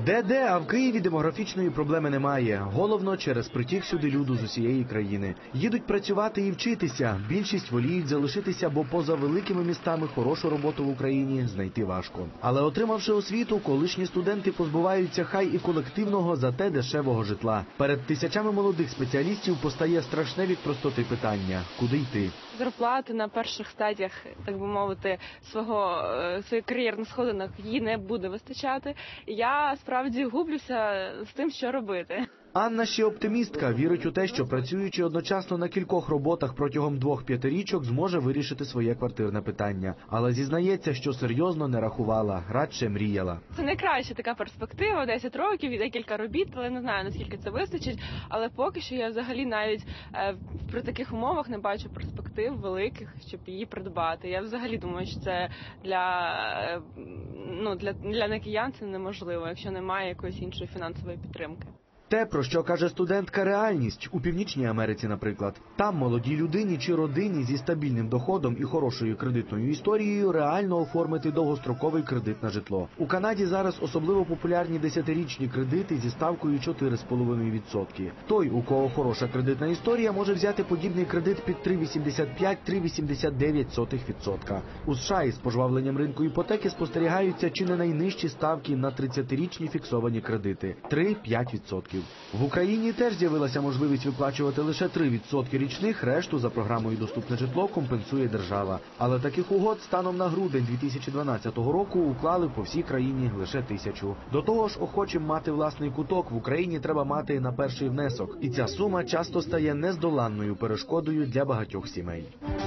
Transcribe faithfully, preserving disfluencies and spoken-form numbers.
Де-де, а в Києві демографічної проблеми немає. Головно, через притік сюди люду з усієї країни. Їдуть працювати і вчитися. Більшість воліють залишитися, бо поза великими містами хорошу роботу в Україні знайти важко. Але отримавши освіту, колишні студенти позбуваються хай і колективного, зате дешевого житла. Перед тисячами молодих спеціалістів постає страшне від простоти питання – куди йти? Зарплати на перших стадіях, так би мовити, свого своєї кар'єрних сходинок їй не буде вистачати. Я справді гублюся з тим, що робити. Анна ще оптимістка, вірить у те, що працюючи одночасно на кількох роботах протягом двох п'ятирічок, зможе вирішити своє квартирне питання. Але зізнається, що серйозно не рахувала, радше мріяла. Це найкраща така перспектива, десять років і декілька робіт, але не знаю, наскільки це вистачить. Але поки що я взагалі навіть е, при таких умовах не бачу перспектив великих, щоб її придбати. Я взагалі думаю, що це для, е, ну, для, для некиян це неможливо, якщо немає якоїсь іншої фінансової підтримки. Те, про що каже студентка, реальність у Північній Америці, наприклад. Там молодій людині чи родині зі стабільним доходом і хорошою кредитною історією реально оформити довгостроковий кредит на житло. У Канаді зараз особливо популярні десятирічні кредити зі ставкою чотири цілих п'ять десятих відсотка. Той, у кого хороша кредитна історія, може взяти подібний кредит під три цілих вісімдесят п'ять - три цілих вісімдесят дев'ять сотих відсотка. У США із пожвавленням ринку іпотеки спостерігаються чи не найнижчі ставки на тридцятирічні фіксовані кредити – три - п'ять відсотків. В Україні теж з'явилася можливість виплачувати лише три відсотки річних, решту за програмою «Доступне житло» компенсує держава. Але таких угод станом на грудень дві тисячі дванадцятого року уклали по всій країні лише тисячу. До того ж, охочим мати власний куток в Україні треба мати на перший внесок. І ця сума часто стає нездоланною перешкодою для багатьох сімей.